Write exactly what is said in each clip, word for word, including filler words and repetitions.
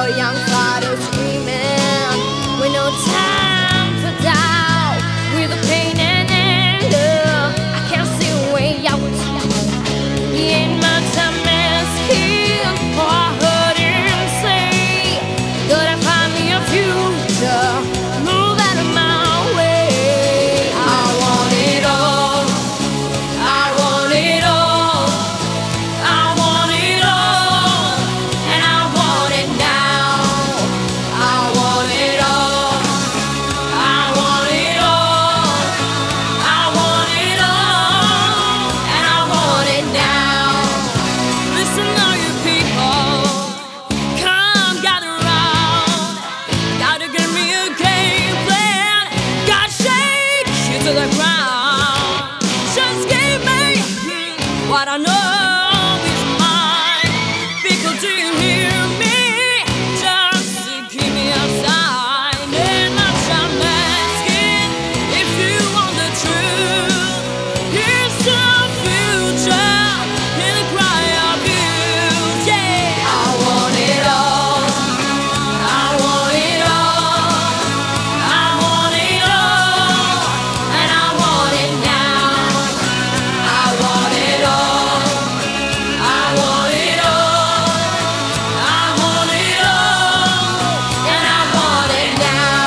a young father screaming with no time for doubt, with the pain and love. I can't see a way out. In my time is here. Oh, I heard him say that I find me a future. Move out of my way. I want it all. I want it all. I want it all, and I want it now. I want it all. I want it all. I want it all, and I want it now. Listen, all you people, come gather round. Gotta give me a game plan. Gotta shake you to the ground. Just give me hmm, what I know is mine. People, do you hear me? Just to keep me outside. In my time asking if you want the truth. Here's the future in the cry of youth. Yeah, I want it all. I want it all. I want it all, and I want it now. I want it all. I want it all. I want it all, and I want it now.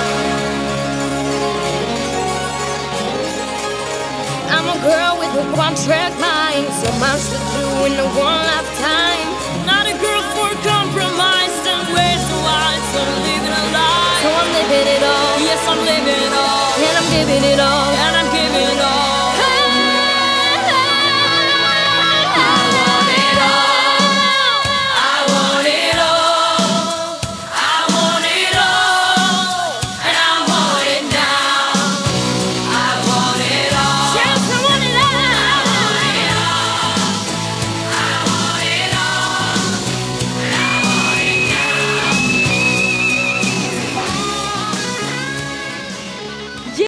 I'm a girl with a one-track mind, so much to do in a one lifetime. Not a girl for compromise, and waste the life, so I'm living a life. So I'm living it all. Yes, I'm living it all, and I'm giving it all.